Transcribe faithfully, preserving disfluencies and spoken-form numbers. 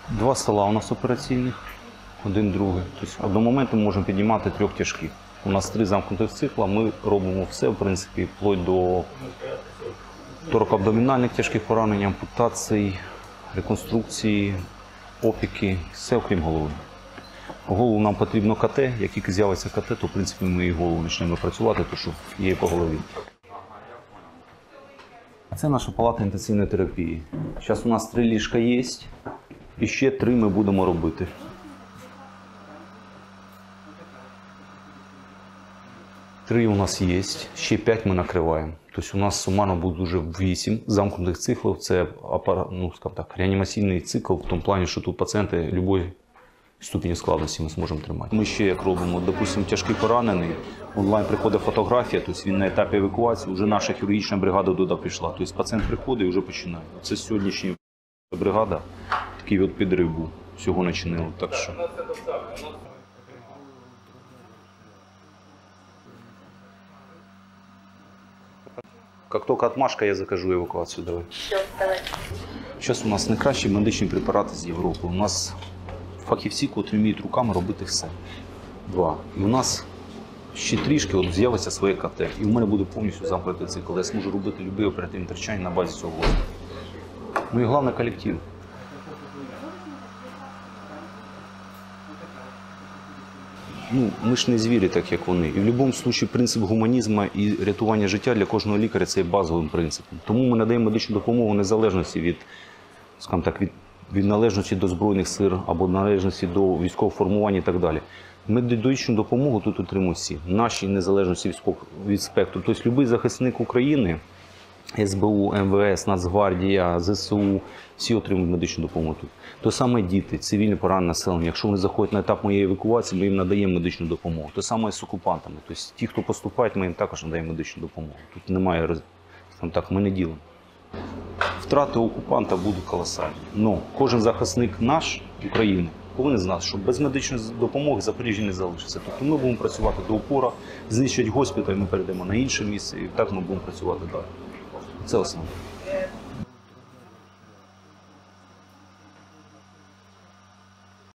Два стола у нас операційних, один другий. Тобто одномоментно ми можемо піднімати трьох тяжких. У нас три замкнутих цикла, ми робимо все, в принципі, вплоть до торакоабдомінальних тяжких поранень, ампутацій, реконструкції, опіки, все окрім голови. Голову нам потрібно КТ, як тільки з'явиться КТ, то в принципі ми і голову почнемо працювати, тому що є по голові. Це наша палата інтенсивної терапії. Зараз у нас три ліжка є, і ще три ми будемо робити. Три у нас є, ще п'ять ми накриваємо. Тобто у нас сумарно буде вже вісім замкнутих циклів. Це апарат, ну, скажімо так, реанімаційний цикл в тому плані, що тут пацієнти будь-якої ступені складності ми зможемо тримати. Ми ще як робимо, допустимо, тяжкий поранений, онлайн приходить фотографія, тобто він на етапі евакуації, вже наша хірургічна бригада туди прийшла. Тобто пацієнт приходить і вже починає. Це сьогоднішня бригада, такий от підрив був, всього начинило. Так що. Як тільки отмашка, я закажу евакуацію. Давай. Зараз у нас найкращі медичні препарати з Європи. У нас фахівці, котрі вміють руками робити все. Два. І у нас ще трішки от з'явиться своє КТ. І у мене буде повністю замкнутий цикл. Я зможу робити будь-які оперативні втручання на базі цього. Ну і головне колектив. Ну, ми ж не звірі, так як вони. І в будь-якому випадку принцип гуманізму і рятування життя для кожного лікаря – це є базовим принципом. Тому ми надаємо медичну допомогу незалежності від, скажімо так, від, від належності до Збройних сил або належності до військового формування і так далі. Медичну допомогу тут отримують всі. Наші незалежності від спектру. Тобто будь-який захисник України, ес бе у, ем ве ес, Нацгвардія, зе се у, всі отримують медичну допомогу тут. То саме діти, цивільне поранене населення. Якщо вони заходять на етап моєї евакуації, ми їм надаємо медичну допомогу. То саме з окупантами. Тобто ті, хто поступають, ми їм також надаємо медичну допомогу. Тут немає, там так, ми не ділимо. Втрати окупанта будуть колосальні. Но кожен захисник наш, України, повинен знати, що без медичної допомоги Запоріжжя не залишиться. Тобто ми будемо працювати до упора, знищать госпіталь, ми перейдемо на інше місце і так ми будемо працювати далі. Це основне.